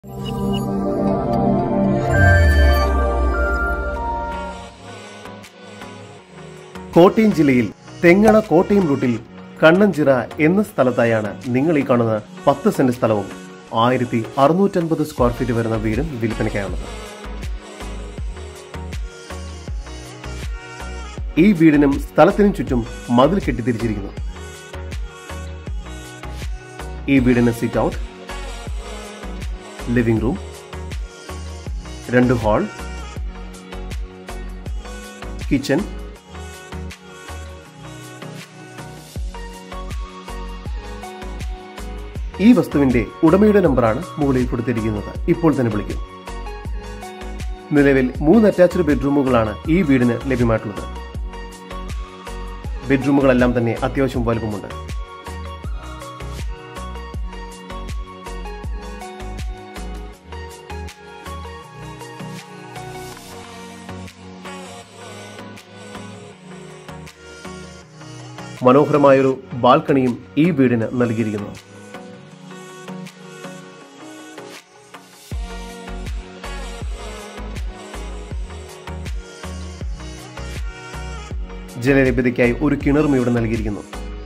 കോട്ടയം ജില്ലയിൽ തെങ്ങണ കോട്ടയം റൂട്ടിൽ കണ്ണഞ്ചിറ എന്ന സ്ഥലത്തായാണ് നിങ്ങൾ ഈ കാണുന്ന 10 സെന്റ് സ്ഥലവും 1650 സ്ക്വയർ ഫീറ്റ് വരുന്ന വീടും വിൽപ്പനയ്ക്കായുള്ളത്. ഈ വീടിനും സ്ഥലത്തിനും ചുറ്റും മതിൽ കെട്ടിത്തിരിച്ചിരിക്കുന്നു. ഈ വീടിന് sit out, living room, 2 hall, kitchen, ഈ വസ്തുവിന്റെ ഉടമയുടെ നമ്പറാണ് മുകളിൽ കൊടുത്തിരിക്കുന്നത്. ഇപ്പോൾ തന്നെ വിളിക്കും. നിലവിൽ 3 അറ്റാച്ച്ഡ് ബെഡ്റൂമുകളാണ് ഈ വീടിന് ലഭ്യമായിട്ടുള്ളത്. ബെഡ്റൂമുകളെല്ലാം തന്നെ അത്യാവശ്യം വലുപ്പമുണ്ട്. മനോഹരമായൊരു ബാൽക്കണിയും ഈ വീടിന് നൽകിയിരിക്കുന്നു. ജലലഭ്യതയ്ക്കായി ഒരു കിണറും ഇവിടെ നൽകിയിരിക്കുന്നു.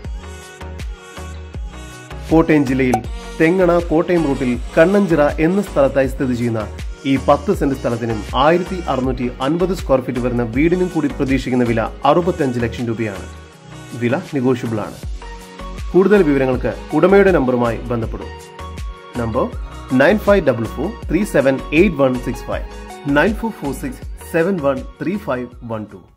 കോട്ടയം ജില്ലയിൽ തെങ്ങണ കോട്ടയം റൂട്ടിൽ കണ്ണഞ്ചിറ എന്ന സ്ഥലത്തായി സ്ഥിതി ചെയ്യുന്ന ഈ 10 സെന്റ് സ്ഥലത്തിനും 1650 സ്ക്വയർ ഫീറ്റ് വരുന്ന വീടിനും കൂടി പ്രതീക്ഷിക്കുന്ന വില 65 ലക്ഷം രൂപയാണ്. വില നെഗോഷ്യബിൾ ആണ്. കൂടുതൽ വിവരങ്ങൾക്ക് ഉടമയുടെ നമ്പറുമായി ബന്ധപ്പെടും. നമ്പർ 9544378165 9446713512.